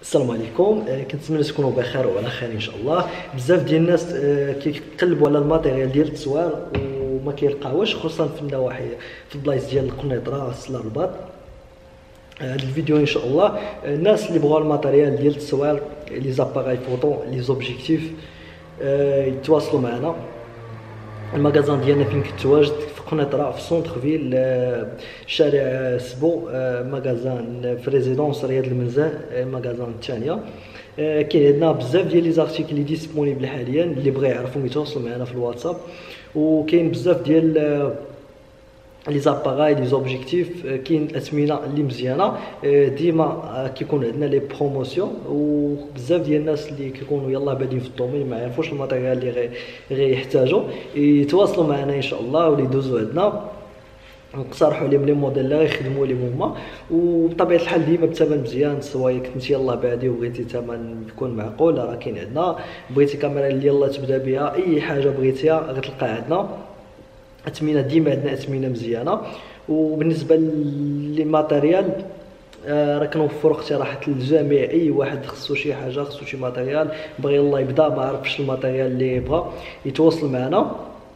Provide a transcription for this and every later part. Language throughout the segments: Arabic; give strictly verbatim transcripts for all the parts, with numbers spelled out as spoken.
السلام عليكم. آه، كنتمنى تكونوا بخير وعلى خير ان شاء الله. بزاف ديال الناس آه، كيقلبوا على الماتيريال ديال التصوير وما كيلقاوش، خصوصا في النواحي في البلايص ديال القنيطره سلا الرباط. هذا الفيديو ان شاء الله آه، الناس اللي بغاو الماتيريال ديال التصوير، لي زاباغاي فوتو، لي زوبجيكتيف، آه، يتواصلوا معنا. المغازان ديالنا فين كتواجد في قنيطره في سونتر فيل، آه، شارع سبو، آه، مغازان في ريزيدونس رياض المنزه، آه، مغازان الثانيه. آه، كاين عندنا بزاف ديال لي زارتيكل اللي ديسپونيبل حاليا، اللي بغا يعرفهم يتواصلوا معنا في الواتساب. وكاين بزاف ديال آه، لي زاباغاي لي زوبجيكتيف، كاين الاثمنه اللي مزيانه. ديما كيكون عندنا لي بروموسيون، وبزاف ديال الناس اللي كيكونوا يلاه بادين في الدومين ما يعرفوش الماتيريال اللي غيحتاجوا يتواصلوا معنا ان شاء الله، ولا يدوزوا عندنا نقترحوا عليهم لي موديل اللي غيخدموا لهم هما. وبطبيعه الحال ديما بثمن مزيان، سواء كنتي يلاه بادي وبغيتي ثمن يكون معقول راه كاين عندنا. بغيتي كاميرا اللي يلاه تبدا بها، اي حاجه بغيتيها غتلقاها عندنا. اثمنه ديما عندنا اثمنه مزيانه. وبالنسبه للماتيريال آه راه كنوفروا اقتراحات للجميع، اي واحد خصو شي حاجه، خصو شي ماتيريال، بغى يلاه يبدا ما عرفش الماتيريال اللي بغا، يتواصل معنا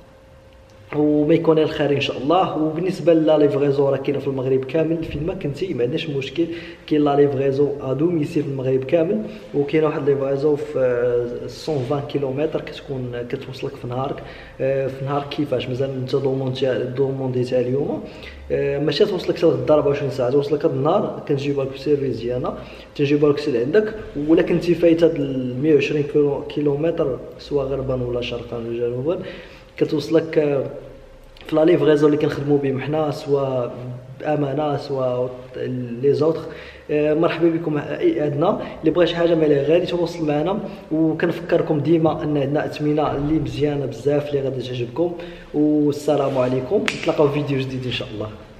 وما يكون الخير ان شاء الله. وبالنسبه لا ليفريزو راه كاينه في المغرب كامل، فين ما كنتي ما عندناش مشكل. كاين لا ليفريزو ا دوميسيل في المغرب كامل، وكاين واحد ليفريزو في مية وعشرين كيلومتر كتكون كتوصلك في نهارك، في نهار كيفاش مازال انت دومونديتها اليوم، ماشي توصلك حتى لغدا أربعة وعشرين ساعه، توصلك هذا النهار كنجيبها لك بسيرفيس ديالنا، تنجيبها لك حتى لعندك. ولا كنتي فايت هاد مية وعشرين كيلومتر سواء غربا ولا شرقا ولا جنوبا، كتوصلك في لا ليفريزون اللي كنخدموا بهم حنا، سواء بامانه سواء لي زوتر. مرحبا بكم عندنا. اللي بغى شي حاجه مالها غالي تواصل معنا. وكنفكركم ديما ان عندنا اثمنه اللي مزيانه بزاف اللي غادي تعجبكم. والسلام عليكم، نتلاقاو في فيديو جديد ان شاء الله.